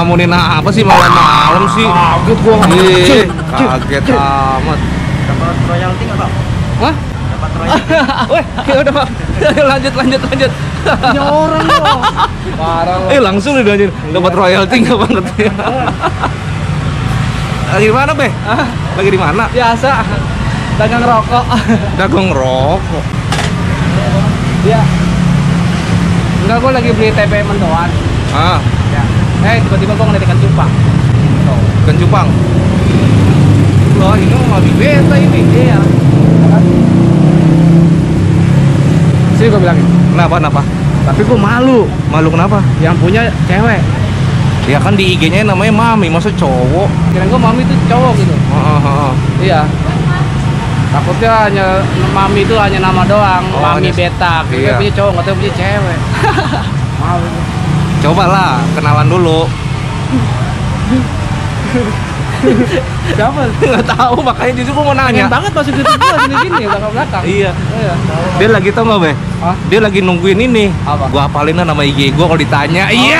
ngelamunin apa sih malam-malam sih? Kaget gua. Kaget amat. Dapat royalti nggak, Bang? Hah? Dapat royalti. Weh, ya udah Pak. lanjut. Punya orang loh. Parah loh. Langsung didanyain dapat royalti nggak banget ya. Lagi di mana, Be? Lagi di mana? Biasa. Dagang rokok. Dagang rokok. Iya. Enggak, gua lagi beli TP mendoan. Ya. Tiba-tiba gua ngeliat ikan cupang. Ikan cupang. Loh, ini mau di beta ini. Iya. Sini gua bilangin. Kenapa? Tapi gua malu. Malu kenapa? Yang punya cewek. Ya kan di IG-nya namanya Mami, masa cowok? Kira gua Mami itu cowok gitu. Iya. Takutnya hanya Mami itu hanya nama doang, Mami Beta. Kita punya cowok, nggak tahu punya cewek. Malu. Cobalah kenalan dulu. Siapa? Nggak tahu, makanya justru gua mau nanya. Pengen banget masuk YouTube gua gini-gini belakang-belakang. Iya. Iya. Dia lagi tau nggak, Be? Hah? Dia lagi nungguin ini. Apa? Gua hafalin nama IG gua kalau ditanya. Iya.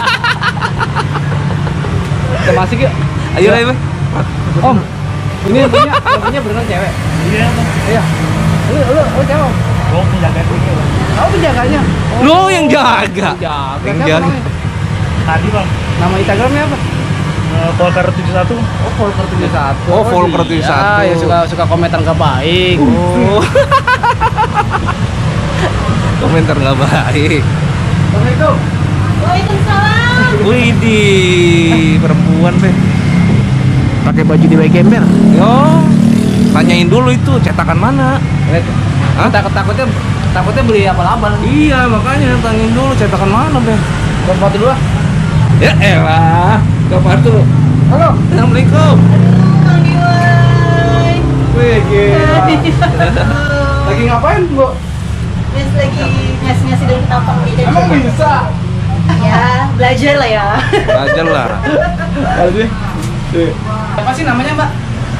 Kita masuk yuk. Ayo, Be. Om, ini yang punya beneran cewek? Iya, Bang. Iya. Lu cewek? Gua penjaga ini, Bang. Kamu penjaganya? Lu yang jaga. Yang jaga. Tadi, Bang. Nama Instagramnya apa? Volker 71. Oh, Volker 71. Oh, Volker 71. Ya suka komentar nggak baik. Oh. Komentar nggak baik. Assalamualaikum. Waalaikumsalam. Wih, di perempuan, Be. Pakai baju di Ember. Yo, tanyain dulu itu cetakan mana. Hah? Takutnya beli abal-abal. Iya, makanya tanyain dulu cetakan mana, Be. Gua foto dulu lah. Ya elah, kapan tuh? Halo. Assalamualaikum. Mang Diwai. Wih, gila. Lagi ngapain, Bu? Terus lagi ngasih-ngasih daun tampang gitu. Emang bisa? Ya, belajar lah ya. Belajar lah. Aduh. Apa sih namanya, Mbak?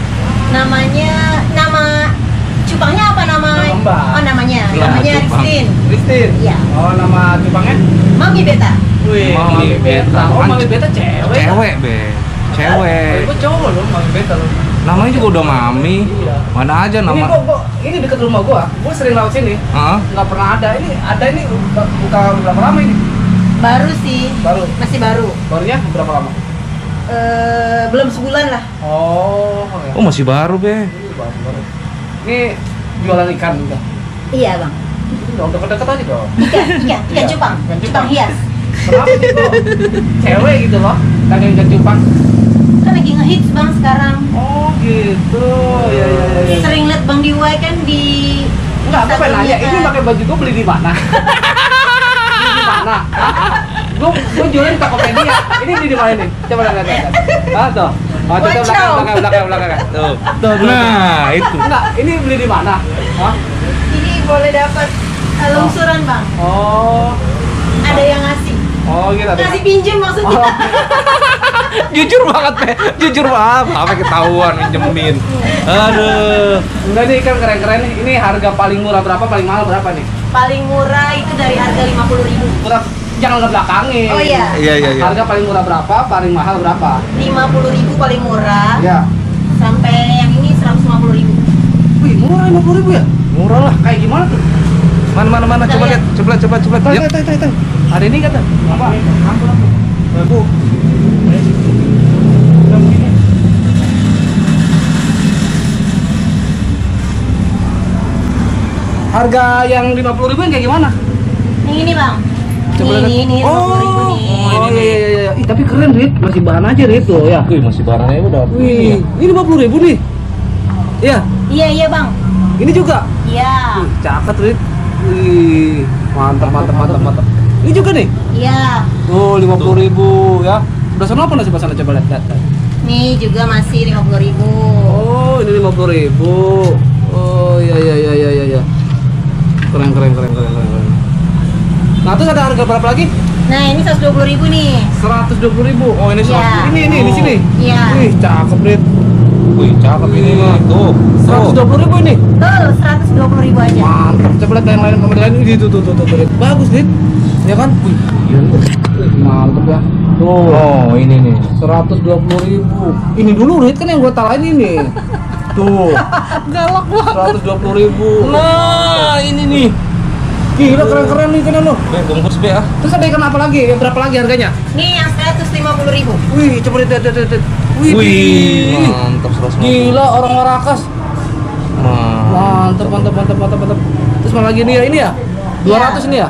Nama cupangnya apa nama? Nama Mbak. Oh, namanya. Nama Namanya cupang. Ristin. Kristin. Iya. Oh, nama cupangnya? Mami Beta. Wih, Mami Beta. Oh, Mami Beta cewek. Cewek, Be. Cewek. Gue cowok loh, Mami Beta loh. Namanya juga udah Mami. Iya. Mana aja Ini nama. ini deket rumah gua. Gua sering lewat sini. Hah? Nggak pernah ada. Ini buka berapa lama ini? Baru sih. Baru. Masih baru. Barunya berapa lama? Belum sebulan lah. Oh, ya. Oh, masih baru, Be. Baru. Ini jualan ikan juga. Iya, Bang. Udah deket-deket aja dong. Ikan cupang. Ikan cupang. Cupang hias. Kenapa sih kok cewek gitu loh, dagang ikan cupang? Kan lagi ngehits, Bang, sekarang. Oh, gitu. Ya. Sering liat Bang Diwai kan di Enggak, aku pengen nanya, ini Instagramnya kan. pakai baju gua beli di mana? Beli di mana? Gua jualan di Tokopedia. Ini beli di mana nih? Coba lihat. Ah, tuh. Oh, coba belakang. Tuh. Nah, itu. Enggak, ini beli di mana? Hah? Ini boleh dapat lungsuran, Bang. Oh. Ada yang ngasih. Oh, gitu. Ngasih pinjem maksudnya. Oh. Jujur banget, Be. Jujur banget. Sampai ketahuan minjemin. Aduh. Enggak nih, ikan keren-keren nih. Ini harga paling murah berapa, paling mahal berapa nih? Paling murah itu dari harga 50.000. Murah, jangan ke belakangin. Oh iya. Iya. Harga paling murah berapa, paling mahal berapa? 50.000 paling murah. Ya. Sampai yang ini 150.000. Wih, murah 50.000 ya? Murah lah. Kayak gimana tuh? Mana? Coba lihat. Coba. Yuk. Tay. Ada ini kata? Apa? Ampun. Bu. Harga yang 50.000 yang kayak gimana? Yang ini, Bang. Coba lihat. Ini 50.000 nih. Oh, iya. Ih, tapi keren, Rit. Masih bahan aja, Rit, tuh ya. Wih, masih barangnya udah. Wih, ini 50.000 nih. Iya. Iya, Bang. Ini juga. Iya. Wih, cakep, Rit. Wih, mantap. Ini juga nih. Iya. Tuh, 50.000 ya. Udah sana apa nasi basahnya, coba lihat. Nih juga masih 50.000. Oh, ini 50.000. Oh, iya. Keren. Nah, terus ada harga berapa lagi? Nah, ini 120.000 nih. 120.000. Oh, ini Iya. ini di sini. Iya. Wih, cakep, Rit. Wih, cakep ini mah. Tuh. 120.000 ini. Tuh, 120.000 aja. Mantap. Coba lihat yang lain, Rit. Bagus, Rit. Ya kan? Wih, mantap ya. Tuh. Oh, ini nih. 120.000. Ini dulu Rit, kan yang gua talain ini. Tuh. Galak banget. 120.000. Nah, ini nih. Gila keren-keren nih ikan lu. Be, bungkus be ah. Terus ada ikan apa lagi? Berapa lagi harganya? Nih yang 150.000. Wih, coba lihat. Wih, mantap 150. Gila orang Warakas. Mantap. Mantap. Terus mana lagi nih ya? Ini ya? 200 ini ya?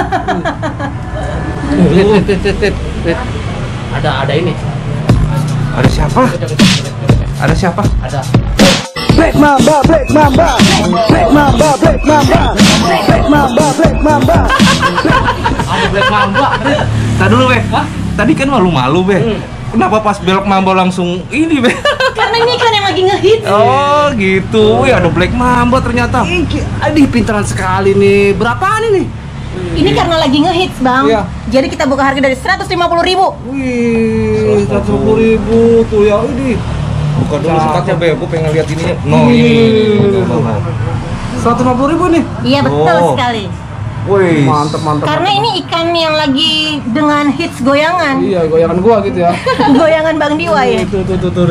Rit. Ada ini. Ada siapa? Ada siapa? Ada. Black Mamba, Black Mamba, Black Mamba, Black Mamba, Black Mamba, Black Mamba. Ada Black Mamba. Tadi dulu be. Tadi kan malu-malu be. Kenapa pas Black Mamba langsung ini be? Karena ini kan yang lagi ngehits. Oh gitu. Wih, ada Black Mamba ternyata. Aduh, pintaran sekali nih. Berapaan ini? Ini karena lagi ngehits, Bang. Iya. Jadi kita buka harga dari 150.000. Wih, 150.000 tuh ya ini. Buka dulu sekatnya be. Aku pengen lihat ininya. No, Ini. ini. 150.000 nih. Iya, betul Oh. sekali. Wih. Mantap. Karena ini ikan yang lagi dengan hits goyangan. Iya, goyangan gua gitu ya. Goyangan Bang Diwa ya. Tuh.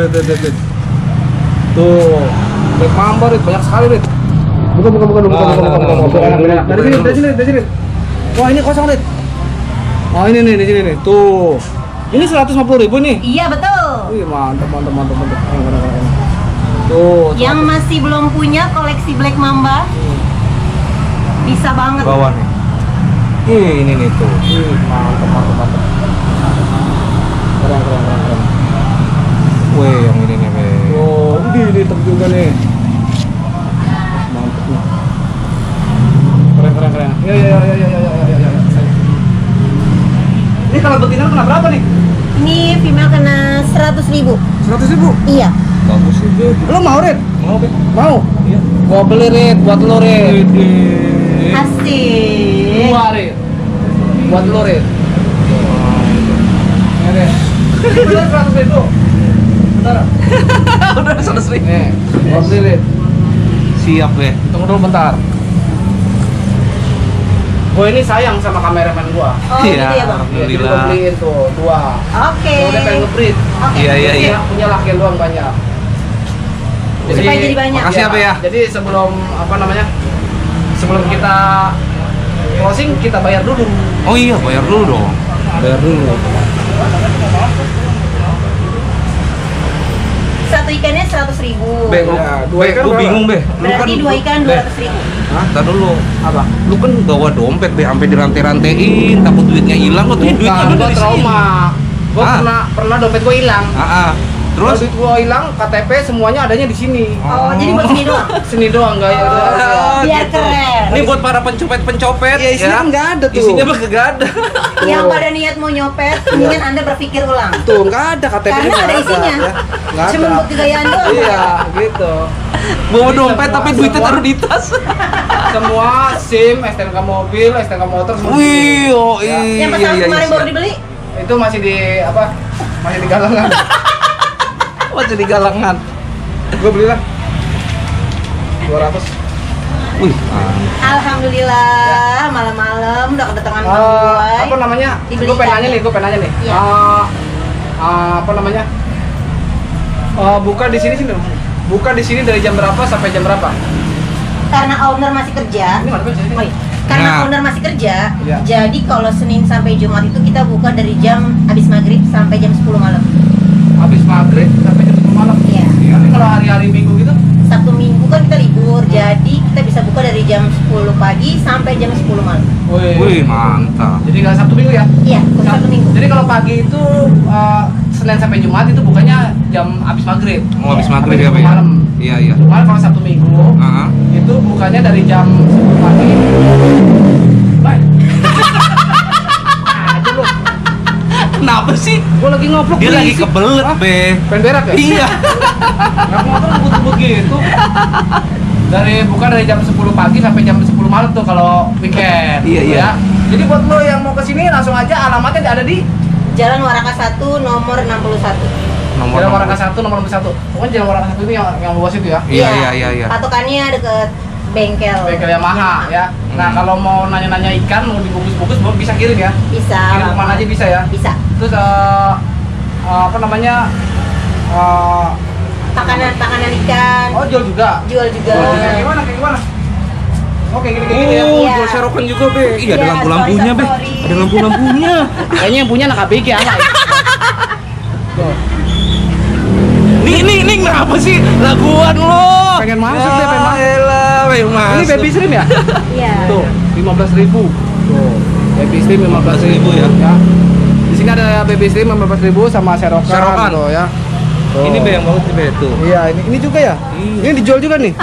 Tuh. Black Mamba Rit, banyak sekali Rit. Buka. Dari sini. Wah, ini kosong Rit. Oh, ini nih, di sini nih. Tuh. Ini 150.000 nih. Iya, betul. Wih, mantap. Keren. Tuh. Yang masih belum punya koleksi Black Mamba bisa banget. Bawah nih. Ini nih tuh. Wih, mantap. Keren. Wih, yang ini nih be. Oh, ini top juga nih. Mantap nih. Keren. Ya. Ini kalau betina kena berapa nih? Ini female kena 100.000. 100.000. Iya. Bagus sih. Lo mau Rit? Mau be? Mau? Iya. Gua beli Rit buat lo Rit. Asik. Dua Rit. Buat lo Rit. Ini deh. Ini 100.000. Bentar. Udah 100.000. Nih, gua beli Rit. Siap be. Tunggu dulu bentar. Gue ini sayang sama kameramen gua. Oh, gitu ya, Bang. Iya, jadi gua Alhamdulillah. beliin tuh 2. Oke. Udah pengen nge-breed. Oke. Iya. Punya laki doang banyak. Supaya jadi banyak. Makasih ya, Be, ya. Jadi sebelum sebelum kita closing kita bayar dulu. Oh iya, bayar dulu dong. Bayar dulu. Satu ikannya 100.000. Be, Ya, dua be, ikan gua berapa? bingung be. Lu Berarti dua ikan Be, 200.000. Hah? Ntar dulu. Apa? Lu kan bawa dompet be, sampai dirantai-rantein, takut duitnya hilang, katanya duitnya Bukan, ada gua dari trauma. Gua Ah. pernah dompet gua hilang. Terus? Duit gua hilang, KTP semuanya adanya di sini. Oh, jadi buat sini doang. Sini doang enggak ya. Biar keren. Ini buat para pencopet-pencopet Ya, isinya kan nggak ada tuh. Isinya mah kagak ada. Yang pada niat mau nyopet, mendingan Anda berpikir ulang. Tuh, enggak ada KTP. Karena nggak ada isinya. ya. Nggak Cuma ada. buat kegayaan doang. Iya, gitu. Bawa Jadi dompet tapi semua- duitnya taruh di tas. Semua SIM, STNK mobil, STNK motor semua. Wih, oh iya. Yang pas tahun kemarin baru dibeli. Itu masih di apa? Masih di galangan. Masih di galangan. Gue belilah 200. Wih, Alhamdulillah, malam-malam udah kedatangan Bang Boy. Apa namanya? Dibelikan. Gue pengen nanya nih. Iya. Apa namanya? Buka di sini dong. Buka di sini dari jam berapa sampai jam berapa? Karena owner masih kerja. Ini mana sini? Oh, iya. Karena Nah. owner masih kerja, Iya. jadi kalau Senin sampai Jumat itu kita buka dari jam habis maghrib sampai jam 10 malam. Habis maghrib sampai jam 10 malam. Iya. Tapi kalau hari-hari Minggu gitu? Sabtu Minggu kan kita libur, jadi kita bisa buka dari jam 10 pagi sampai jam 10 malam. wih mantap. Jadi nggak Sabtu Minggu ya? Iya, khusus Sabtu Minggu. Jadi kalau pagi itu Senin sampai Jumat itu bukannya jam habis maghrib. Mau habis Iya. maghrib Sampai ya, Be? jam malam. Iya, iya. Cuman kalau Sabtu Minggu Heeh. itu bukannya dari jam 10 pagi. Baik. Aja lu. Kenapa sih? Gua lagi ngoplok Dia lagi berisik. kebelet, Hah? Be. Pengen berak ya? Iya. Nggak motor ngebut-ngebut gitu. Bukan dari jam 10 pagi sampai jam 10 malam tuh kalau weekend. Iya, gitu iya. ya. Jadi buat lo yang mau kesini langsung aja alamatnya ada di Jalan Waraka 1 nomor 61. Nomor Jalan Waraka 1 nomor 1. Pokoknya Jalan Waraka 1 ini yang luas itu ya. Iya. Patokannya deket bengkel. Bengkel Yamaha ya. Nah, kalau mau nanya-nanya ikan, mau dibungkus-bungkus, bisa kirim ya? Bisa. Kirim kemana aja bisa ya? Bisa. Terus apa namanya? Pakanan ikan. Oh, jual juga. Jual juga. Kayak gimana? Oke, gini ya. Oh, Iya. jual serokan juga, Be. Iya, ada Iya, lampu-lampunya, Be. sorry. Ada lampu-lampunya. Kayaknya yang punya anak ABG ala. Tuh. Nih, kenapa sih laguan lo? Pengen masuk deh, pengen masuk. Elah, pengen masuk. Ini baby shrimp ya? Iya. Tuh, 15.000. Tuh. Baby shrimp 15.000 ya. Di sini ada baby shrimp 15.000 sama serokan. Serokan. Tuh, ya. Tuh. Ini Be yang bagus nih, Be, tuh. Iya, ini juga ya? Iya. Ini dijual juga nih.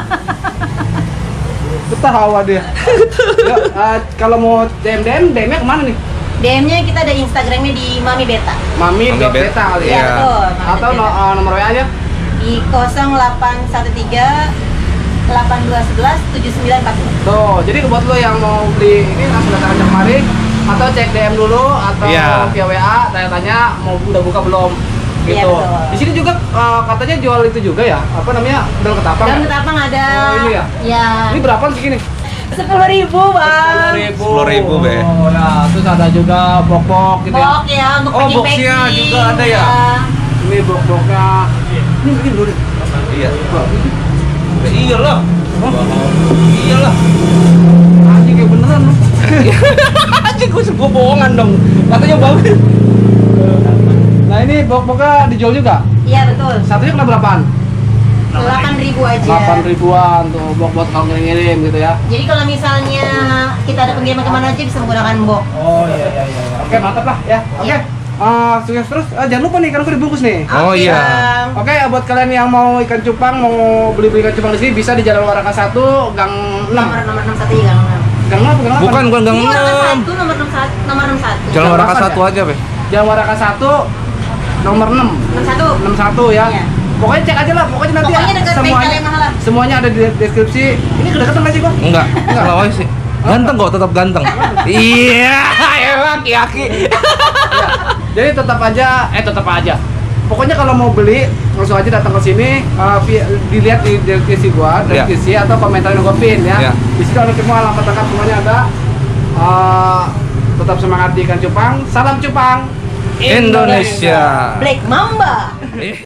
Ketawa dia. Ya, kalau mau DM-nya kemana nih? DM-nya kita ada Instagramnya di Mami Beta. Mami Mami Beta Beta. kali Iya, ya. betul. Mami Atau Beta. nomor WA aja? Di 0813 8211 7940. Tuh, jadi buat lo yang mau beli ini langsung datang aja kemari atau cek DM dulu atau Iya. via WA tanya-tanya mau udah buka belum gitu. Iya, betul. Di sini juga katanya jual itu juga ya. Apa namanya? Daun ketapang. Daun ya? ketapang ada. Oh, ini ya? Ya. Ini berapa segini? 10.000, Bang. 10.000, Be. Oh, ya. Terus ada juga bok-bok gitu ya. Bok ya untuk Oh, boxnya packing. juga ada ya? Ini bok-boknya. Ini dulu deh. Iya. Iyalah. Iyalah. Anjing kayak beneran lu. Anjing gue sebuah bohongan dong. Katanya bagus. Nah, ini bok-boknya dijual juga. Iya, betul. Satunya kena berapaan? 8.000 aja. 8.000-an tuh bok-bok kalau ngirim gitu ya. Jadi kalau misalnya kita ada pengiriman kemana aja bisa menggunakan bok. Oh iya. Oke, mantap lah ya. Oke. Iya. Sukses terus. Jangan lupa nih ikan dibungkus nih. Oh, Oke, iya. Bang. Oke, buat kalian yang mau ikan cupang, mau beli ikan cupang di sini bisa di Jalan Waraka 1, Gang 6. Nomor 61 ya, Gang 6. Gang 6 Gang 8? Bukan Gang Ini Waraka 6. 1, nomor 61. Nomor 61. Jalan Waraka Jalan 1 aja, Be. Jalan Waraka 1 nomor 6. 61. 61 ya. Iya. Pokoknya cek aja lah, pokoknya nanti Pokoknya dekat bengkel Yamaha lah. semuanya ada di deskripsi. Ini kedekatan nggak sih gua? Enggak, salah aja sih. Ganteng kok, tetap ganteng. Iya, emang Ki. Ya, jadi tetap aja. Pokoknya kalau mau beli langsung aja datang ke sini, dilihat di deskripsi gua, Ya. deskripsi atau komentar yang gua pin ya. Ya. Di situ ada semua alamat lengkap semuanya ada. Tetap semangat di ikan cupang. Salam cupang Indonesia. Black Mamba.